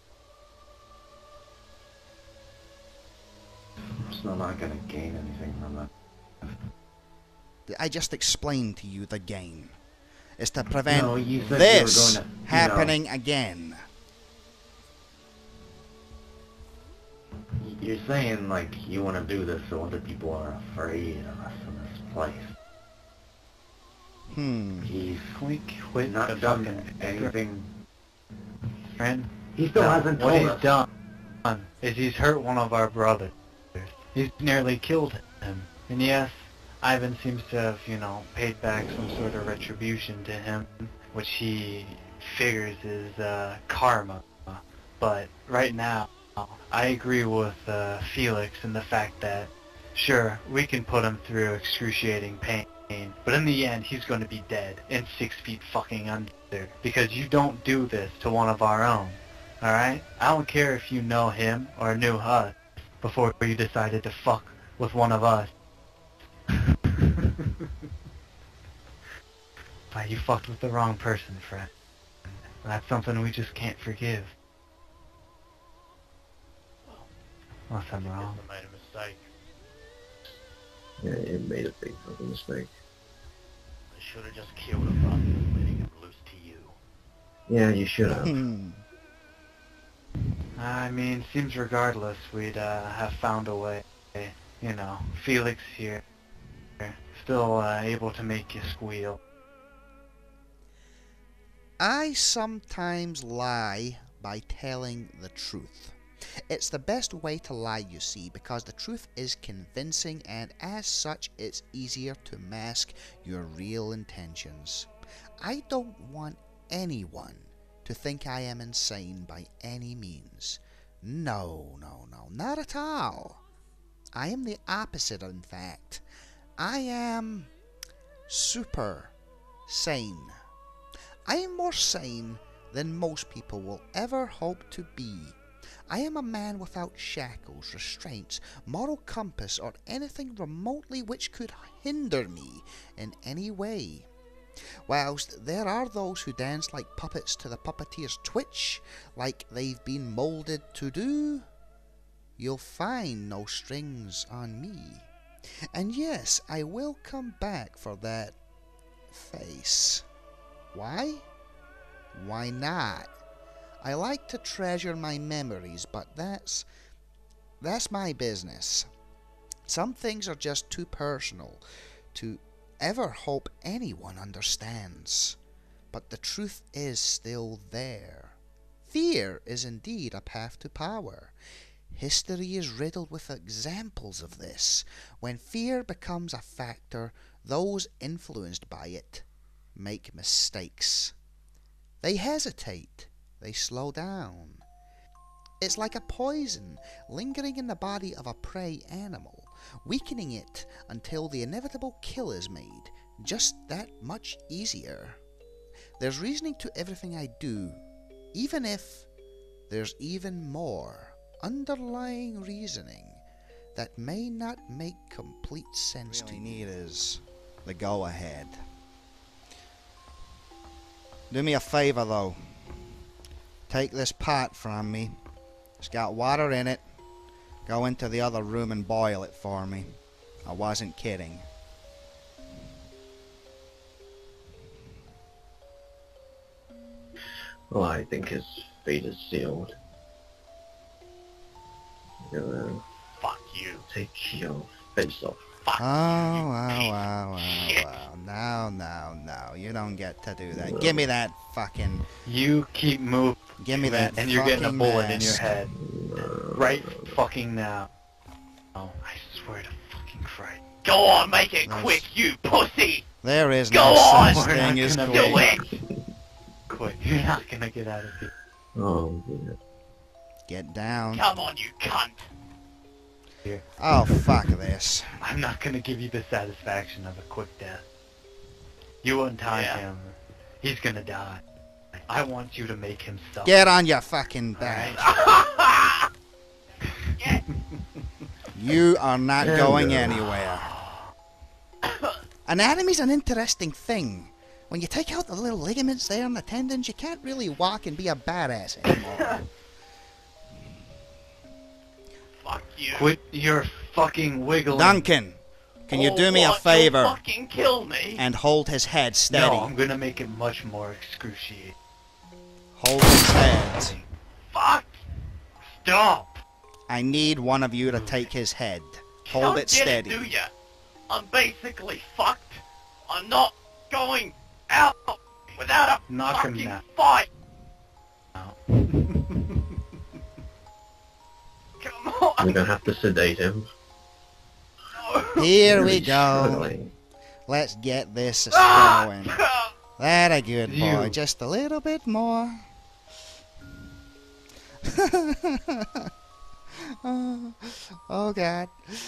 Speaker 5: I'm still not gonna gain anything from that.
Speaker 1: I just explained to you the game. Is to prevent
Speaker 5: No, you said
Speaker 1: this
Speaker 5: you were going to,
Speaker 1: happening again.
Speaker 5: You're saying, you want to do this so other people are afraid of us in this place. He's
Speaker 2: We quit
Speaker 5: not
Speaker 2: the
Speaker 5: done
Speaker 2: fucking
Speaker 5: anything.
Speaker 2: friend.
Speaker 5: He still hasn't
Speaker 2: What
Speaker 5: told
Speaker 2: he's
Speaker 5: us.
Speaker 2: done is he's hurt one of our brothers. He's nearly killed him. And yes, Ivan seems to have, paid back some sort of retribution to him, which he figures is karma. But right now, I agree with Felix in the fact that, sure, we can put him through excruciating pain, but in the end, he's going to be dead and 6 feet fucking under, because you don't do this to one of our own, alright? I don't care if you know him or knew us before you decided to fuck with one of us. But you fucked with the wrong person, friend. That's something we just can't forgive. Unless I'm
Speaker 4: I
Speaker 2: wrong.
Speaker 4: guess I made a mistake.
Speaker 3: Yeah, you made a big fucking mistake.
Speaker 4: I should have just killed him rather than letting him loose to you.
Speaker 3: Yeah, you should have.
Speaker 2: I mean, seems regardless we'd have found a way. You know, Felix here, still able to make you squeal.
Speaker 1: I sometimes lie by telling the truth. It's the best way to lie, you see, because the truth is convincing, and as such it's easier to mask your real intentions. I don't want anyone to think I am insane by any means. No, not at all. I am the opposite, in fact. I am super sane. I am more sane than most people will ever hope to be. I am a man without shackles, restraints, moral compass, or anything remotely which could hinder me in any way. Whilst there are those who dance like puppets to the puppeteer's twitch, like they've been moulded to do, you'll find no strings on me. And yes, I will come back for that face. Why? Why not? I like to treasure my memories, but that's my business. Some things are just too personal to ever hope anyone understands. But the truth is still there. Fear is indeed a path to power. History is riddled with examples of this. When fear becomes a factor, those influenced by it make mistakes. They hesitate. They slow down. It's like a poison lingering in the body of a prey animal, weakening it until the inevitable kill is made just that much easier. There's reasoning to everything I do, even if there's even more underlying reasoning that may not make complete sense to you. What we need is the go-ahead. Do me a favor, though. Take this pot from me. It's got water in it. Go into the other room and boil it for me. I wasn't kidding.
Speaker 3: Well, I think his fate is sealed. I'm gonna
Speaker 4: Fuck you.
Speaker 3: take your face off.
Speaker 4: Fuck
Speaker 1: Oh,
Speaker 4: Shit.
Speaker 1: wow. No. You don't get to do that. Give me that fucking...
Speaker 2: You keep moving.
Speaker 1: Give me that
Speaker 2: and you're getting a
Speaker 1: fucking
Speaker 2: bullet in your
Speaker 1: mask.
Speaker 2: head. Right fucking now. Oh, I swear to fucking Christ.
Speaker 4: Go on, make it
Speaker 1: Nice.
Speaker 4: quick, you pussy!
Speaker 1: There is
Speaker 4: Go
Speaker 1: no
Speaker 4: on!
Speaker 1: such
Speaker 2: We're
Speaker 1: thing
Speaker 2: not
Speaker 1: as
Speaker 2: gonna
Speaker 4: Do
Speaker 1: quick.
Speaker 4: it!
Speaker 2: Quick, you're not gonna get out of here.
Speaker 3: Oh, dear.
Speaker 1: Get down.
Speaker 4: Come on, you cunt!
Speaker 1: Oh, fuck this.
Speaker 2: I'm not gonna give you the satisfaction of a quick death. You untie
Speaker 4: Yeah.
Speaker 2: him. He's gonna die. I want you to make him stop.
Speaker 1: Get on your fucking back.
Speaker 4: Get
Speaker 1: You are not
Speaker 3: There
Speaker 1: going
Speaker 3: we go.
Speaker 1: anywhere. Anatomy's an interesting thing. When you take out the little ligaments there and the tendons, you can't really walk and be a badass anymore.
Speaker 4: Fuck you.
Speaker 2: Quit your fucking wiggling.
Speaker 1: Duncan, can you do me a
Speaker 4: What?
Speaker 1: favor
Speaker 4: You'll fucking kill me!
Speaker 1: and hold his head steady?
Speaker 2: No, I'm gonna make it much more excruciating.
Speaker 1: Hold his head.
Speaker 4: Fuck! Stop!
Speaker 1: I need one of you to take his head.
Speaker 4: You
Speaker 1: Hold
Speaker 4: don't
Speaker 1: it
Speaker 4: get
Speaker 1: steady.
Speaker 4: do ya? I'm basically fucked. I'm not going out without a
Speaker 2: Knock him
Speaker 4: fucking
Speaker 2: down.
Speaker 4: fight.
Speaker 2: No.
Speaker 4: Come on.
Speaker 3: We're gonna have to sedate him.
Speaker 4: No.
Speaker 1: Here we
Speaker 3: Really
Speaker 1: go.
Speaker 3: struggling.
Speaker 1: Let's get this
Speaker 4: Ah!
Speaker 1: going. That a good boy.
Speaker 2: You.
Speaker 1: Just a little bit more. Oh God.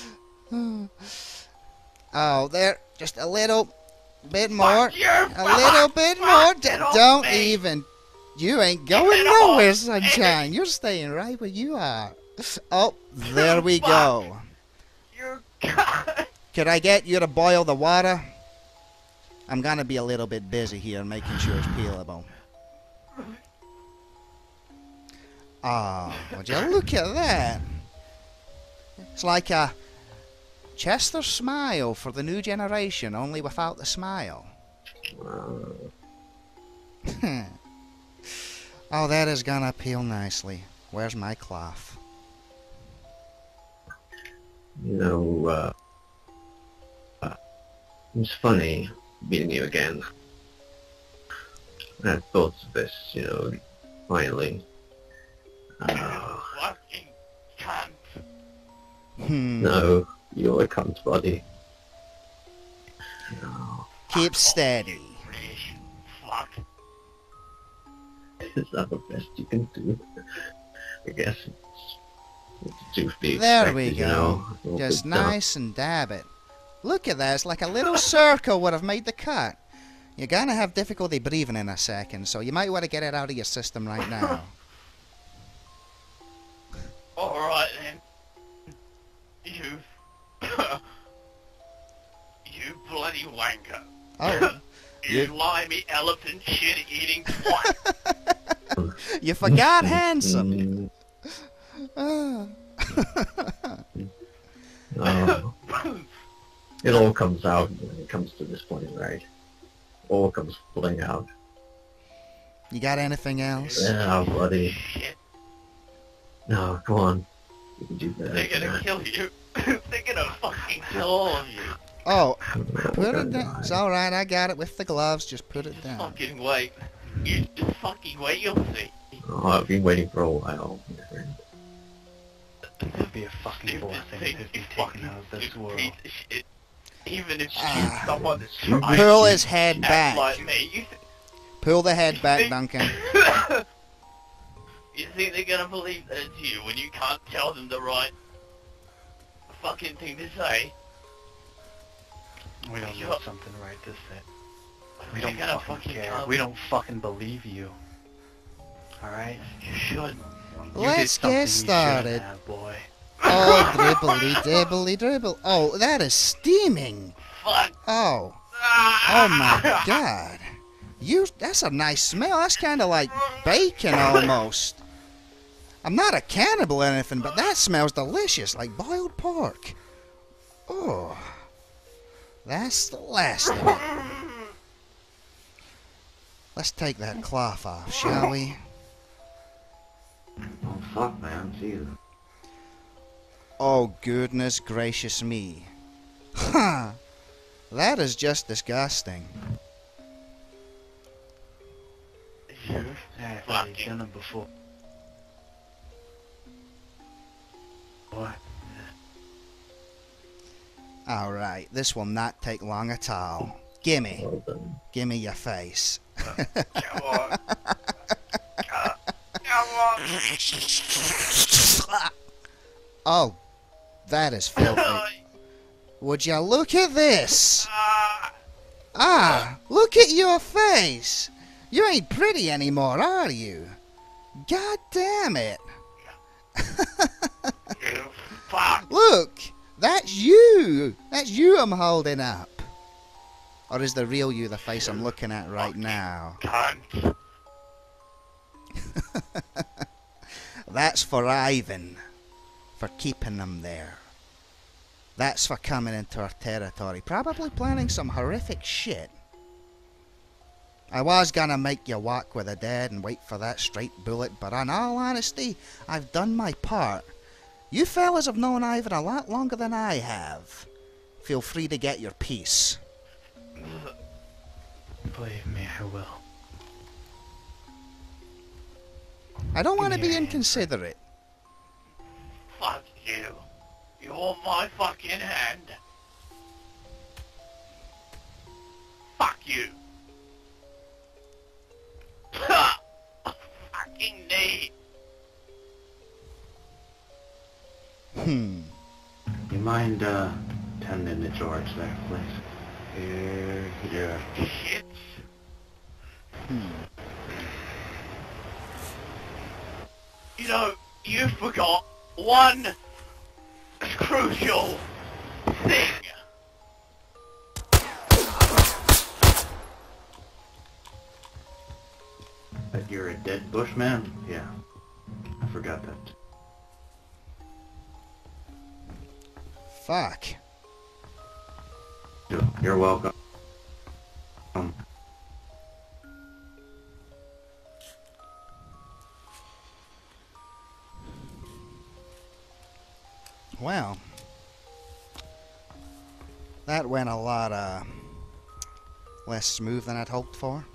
Speaker 1: Oh, there. Just a little bit more.
Speaker 4: Fuck you.
Speaker 1: A little bit more.
Speaker 4: Fuck it off
Speaker 1: Don't
Speaker 4: me.
Speaker 1: even. You ain't going
Speaker 4: it off.
Speaker 1: nowhere, sunshine. You're staying right where you are. Oh, there we
Speaker 4: Fuck.
Speaker 1: go.
Speaker 4: You cunt.
Speaker 1: Could I get you to boil the water? I'm gonna be a little bit busy here making sure it's peelable. Oh, would you look at that? It's like a Chester smile for the new generation, only without the smile. Oh, that is gonna peel nicely. Where's my cloth?
Speaker 3: You know, it's funny meeting you again. I had thoughts of this, you know, finally.
Speaker 4: Fucking cunt.
Speaker 3: No, you're a cunt, buddy. No.
Speaker 1: Keep steady.
Speaker 4: British fuck.
Speaker 3: Is that the best you can do? I guess it's to be
Speaker 1: There
Speaker 3: expected,
Speaker 1: we
Speaker 3: you
Speaker 1: go.
Speaker 3: know. All
Speaker 1: Just
Speaker 3: good stuff.
Speaker 1: nice and dab it. Look at that. It's like a little circle would have made the cut. You're gonna have difficulty breathing in a second, so you might want to get it out of your system right now.
Speaker 4: Alright then. You... you bloody wanker.
Speaker 1: Oh,
Speaker 4: You limey elephant shit-eating twat.
Speaker 1: you forgot handsome. Ah.
Speaker 3: Oh, it all comes out when it comes to this point, right? All comes pulling out.
Speaker 1: You got anything else?
Speaker 3: Yeah, buddy.
Speaker 4: Shit.
Speaker 3: No, come on. You can do better.
Speaker 4: They're
Speaker 3: than
Speaker 4: gonna
Speaker 3: that.
Speaker 4: kill you. They're gonna fucking kill all of you.
Speaker 1: Oh,
Speaker 3: Oh,
Speaker 1: put it
Speaker 3: God,
Speaker 1: down. It's alright, I got it with the gloves. Just put it down.
Speaker 4: Fucking wait. You just fucking wait, you'll see.
Speaker 3: Oh, I've been waiting for a while, my friend.
Speaker 2: It'd be a fucking
Speaker 4: Stupid
Speaker 2: blessing
Speaker 4: thing,
Speaker 2: to be
Speaker 4: you
Speaker 2: taken
Speaker 4: fucking
Speaker 2: out of this
Speaker 4: stupid
Speaker 2: world.
Speaker 4: piece of shit. Even if
Speaker 1: Ah.
Speaker 4: you someone that's trying
Speaker 1: Pull
Speaker 4: to
Speaker 1: his head
Speaker 4: act
Speaker 1: back.
Speaker 4: like me, you
Speaker 1: Pull the head back, Duncan.
Speaker 4: You think they're gonna believe that it's you when you can't tell them the right fucking thing to say?
Speaker 2: We don't
Speaker 4: You're-
Speaker 2: know something right to say. We
Speaker 4: They're
Speaker 2: don't
Speaker 4: gonna
Speaker 2: fucking care.
Speaker 4: tell
Speaker 2: We
Speaker 4: me.
Speaker 2: don't fucking believe you. Alright?
Speaker 4: You should.
Speaker 1: Let's
Speaker 2: you did
Speaker 1: get
Speaker 2: something
Speaker 1: started.
Speaker 2: You shouldn't have, boy.
Speaker 1: Oh, dribbly dibbly dribble. Oh, that is steaming.
Speaker 4: Fuck.
Speaker 1: Oh. Oh my god. That's a nice smell. That's kind of like bacon almost. I'm not a cannibal or anything, but that smells delicious, like boiled pork. Oh. That's the last of it. Let's take that cloth off, shall we?
Speaker 5: Oh fuck, man, Jesus.
Speaker 1: Oh, goodness gracious me. Huh. That is just disgusting.
Speaker 4: You
Speaker 2: Yeah, I've already
Speaker 4: fucking
Speaker 2: done it before. Boy.
Speaker 1: Alright, this will not take long at all. Gimme.
Speaker 3: Well done.
Speaker 1: Gimme your face.
Speaker 4: come on. Come on.
Speaker 1: Oh, that is filthy. Would you look at this? Ah, look at your face. You ain't pretty anymore, are you? God damn it.
Speaker 4: You fuck.
Speaker 1: Look, that's you. That's you I'm holding up. Or is the real you the face I'm looking at right now?
Speaker 4: Cunt.
Speaker 1: That's for Ivan. For keeping them there. That's for coming into our territory. Probably planning some horrific shit. I was gonna make you walk with the dead and wait for that straight bullet, but in all honesty, I've done my part. You fellas have known Ivan a lot longer than I have. Feel free to get your piece.
Speaker 2: Believe me, I will.
Speaker 1: I don't want to
Speaker 2: Give me
Speaker 1: be
Speaker 2: your hand,
Speaker 1: inconsiderate.
Speaker 4: Fuck you. You want my fucking hand? Fuck you. Fucking knee.
Speaker 5: You mind, tending to George there, please? Yeah.
Speaker 4: Shit. You know, you forgot one crucial thing.
Speaker 5: That you're a dead bushman? Yeah. I forgot that.
Speaker 1: Fuck.
Speaker 5: You're welcome.
Speaker 1: Well, that went a lot less smooth than I'd hoped for.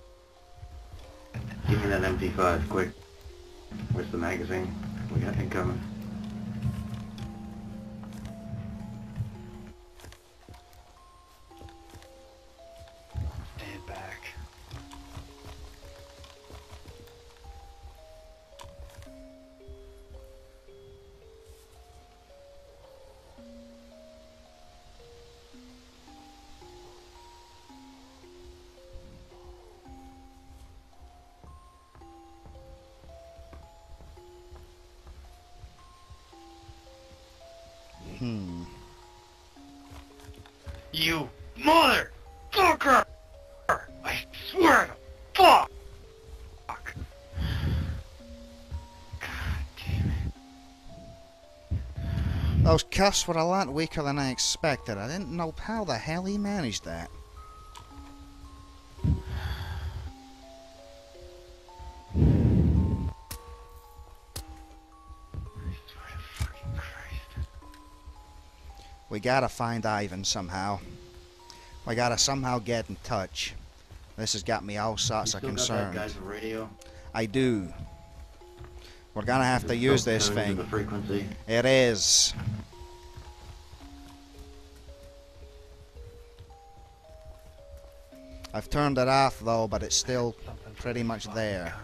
Speaker 5: Give me that MP5, quick. Where's the magazine? We got incoming.
Speaker 2: Stand back.
Speaker 4: You motherfucker! I swear to fuck!
Speaker 2: God damn it.
Speaker 1: Those cuffs were a lot weaker than I expected. I didn't know how the hell he managed that. We gotta find Ivan somehow. We gotta somehow get in touch. This has got me all sorts of concerned.
Speaker 5: Got that guy's radio?
Speaker 1: I do. We're gonna have to use this
Speaker 5: Tuned to
Speaker 1: thing.
Speaker 5: the frequency.
Speaker 1: It is. I've turned it off though, but it's still pretty much there.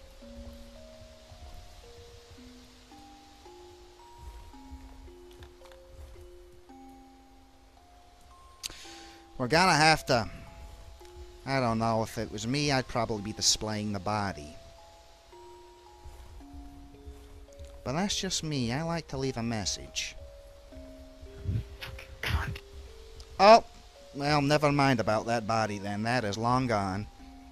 Speaker 1: We're gonna have to... I don't know, if it was me, I'd probably be displaying the body. But that's just me. I like to leave a message. Oh! Well, never mind about that body then. That is long gone.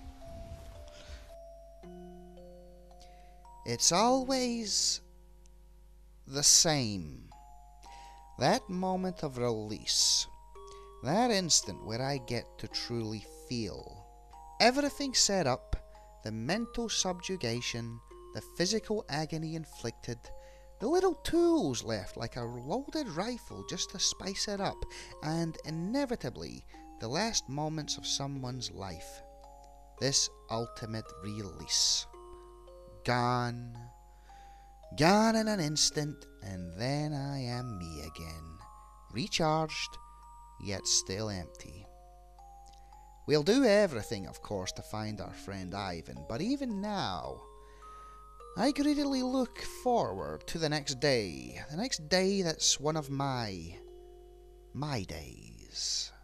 Speaker 1: It's always the same. That moment of release. That instant where I get to truly feel. Everything set up, the mental subjugation, the physical agony inflicted, the little tools left like a loaded rifle just to spice it up, and inevitably the last moments of someone's life. This ultimate release. Gone. Gone in an instant, and then I am me again. Recharged, yet still empty. We'll do everything, of course, to find our friend Ivan, but even now, I greedily look forward to the next day that's one of my days.